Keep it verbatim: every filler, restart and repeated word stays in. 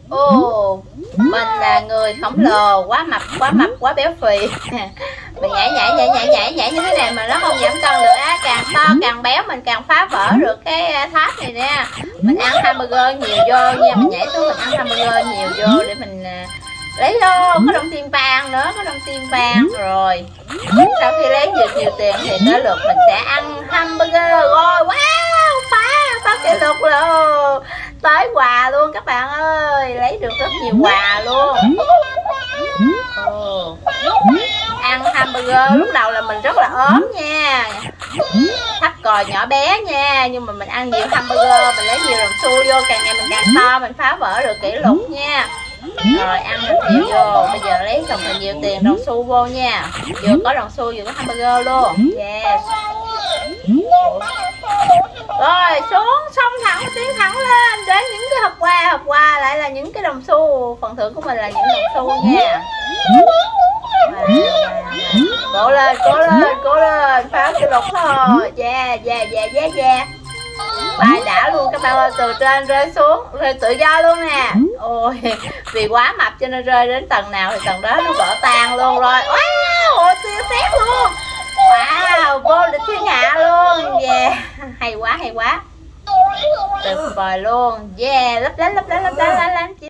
Ồ, mình là người khổng lồ, quá mập, quá mập, quá béo phì. Mình nhảy nhảy nhảy nhảy nhảy nhảy như thế này mà nó không giảm cân được á. Càng to càng béo mình càng phá vỡ được cái tháp này nè. Mình ăn hamburger nhiều vô nha. Mình nhảy xuống mình ăn hamburger nhiều vô để mình lấy vô. Có đồng tiền vàng nữa, có đồng tiền vàng. Rồi sau khi lấy được nhiều tiền thì tới lượt mình sẽ ăn hamburger. Rồi wow, phá phá kỷ lục luôn, tới quà luôn các bạn ơi, lấy được rất nhiều quà luôn. Ồ. Ăn hamburger lúc đầu là mình rất là ốm nha, thấp còi nhỏ bé nha, nhưng mà mình ăn nhiều hamburger, mình lấy nhiều đồng xu vô, càng ngày mình càng to, mình phá vỡ được kỷ lục nha. Rồi ăn thật nhiều vô, bây giờ lấy thật là nhiều tiền đồng xu vô nha, vừa có đồng xu vừa có hamburger luôn. Yes. Rồi xuống xong thẳng tiến thẳng lên đến những cái hộp quà, hộp quà lại là những cái đồng xu, phần thưởng của mình là những đồng xu nha. Cố lên, cố lên, cố lên, phá kỷ lục thôi. Yeah, yeah, yeah, yeah, yeah. Bài đã luôn các bạn ơi, từ trên rơi xuống, rơi tự do luôn nè. Ôi, vì quá mập cho nên rơi đến tầng nào thì tầng đó nó vỡ tan luôn rồi. Wow, siêu xét luôn. Wow, vô địch thiên hạ luôn. Yeah, hay quá, hay quá. Tuyệt vời luôn. Yeah, lấp lánh, lấp lánh, lấp lánh, lấp lánh.